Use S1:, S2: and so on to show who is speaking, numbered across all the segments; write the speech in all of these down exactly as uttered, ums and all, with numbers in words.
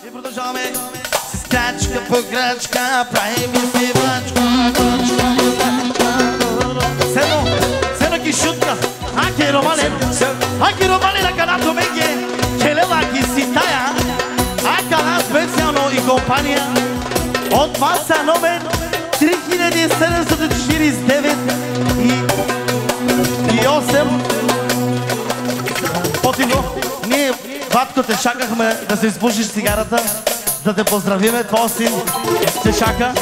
S1: И продължаваме с крачка по крачка, правим и пивачка, крачка по крачка. Седно, седно ки шутка, аки романе, аки романе на канато меге, келела ки си тая, ака на специално и компания, от маса номер три хиляди седемстотин четиридесет и девет и осем. Потино, ние, батко, те чакахме да се изпушиш цигарата, да те поздравиме, твой син те чака.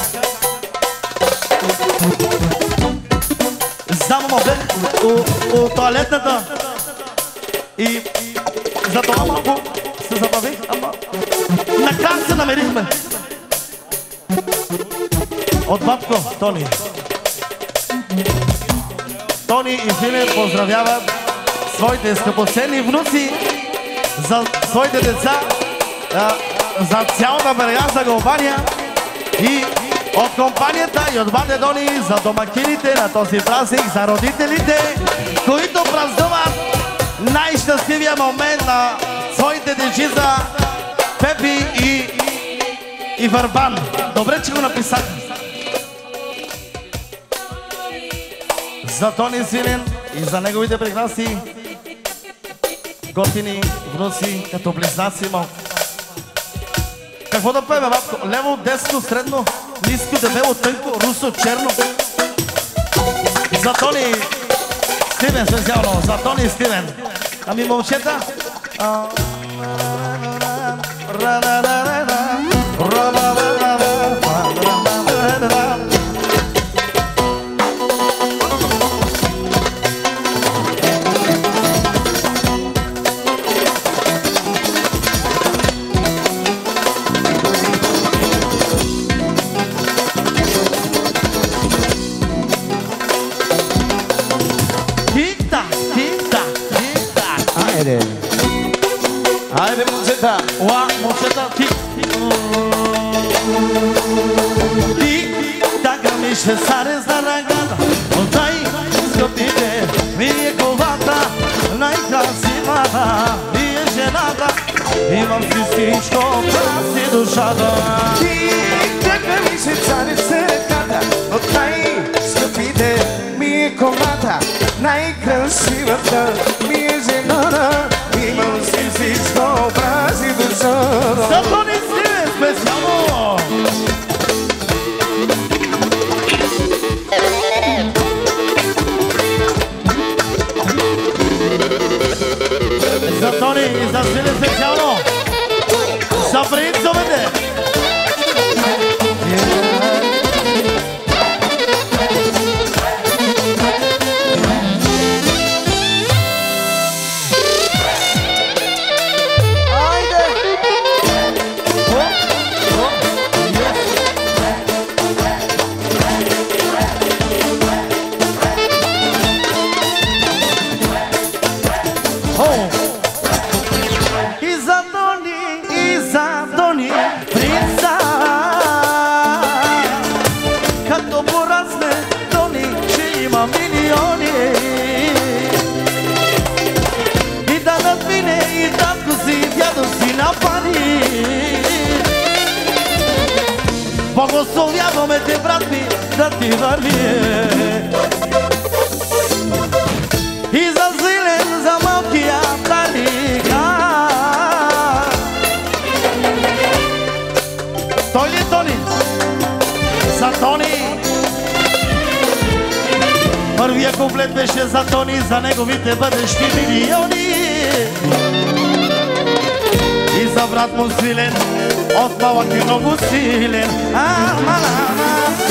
S1: Замама бех у тоалетната и за това малко се забавих, ама накрая се намерихме. От батко, Тони. Тони и Филип поздравяват своите скъпоценни внуци за своите деца, а, за цялата Берганска компания и от компанията и от бате Дони за домакините на този празник, за родителите, които празнуват най-щастливия момент на своите дечица Пепи и, и Върбан. Добре, че го написах. За Тони Свилен и за неговите прекрасни готини внуци, като близнаци малко. Какво да пеме, батко? Лево, десно, средно, ниско, дебело, тънко, русо, черно. За Тони Стивен специално, за Тони Стивен. Ами момчета?
S2: Айде, момчета!
S1: Уа, момчета, ти! Ти, така ми ще сарез на ръката, от най-скъпите ми е колата, най-красивата ми е жената, имам си всичко, краси душата.
S2: Ти, така ми ще сарез на ръката, от най-скъпите ми е колата, най-красивата ми е жената, имам си всичко, прази душата.
S1: За Тони Стивен специално! За Тони и за Стивен специално! За принцовете! Благословяваме те, брат ми, да ти върви. И за Зилен, за малкия Таника. Той ли е Тони? За Тони. Първия куплет беше за Тони, за неговите бъдещи милиони. И за брат му Свилен, от малък и много силен. А, ма, ма, ма.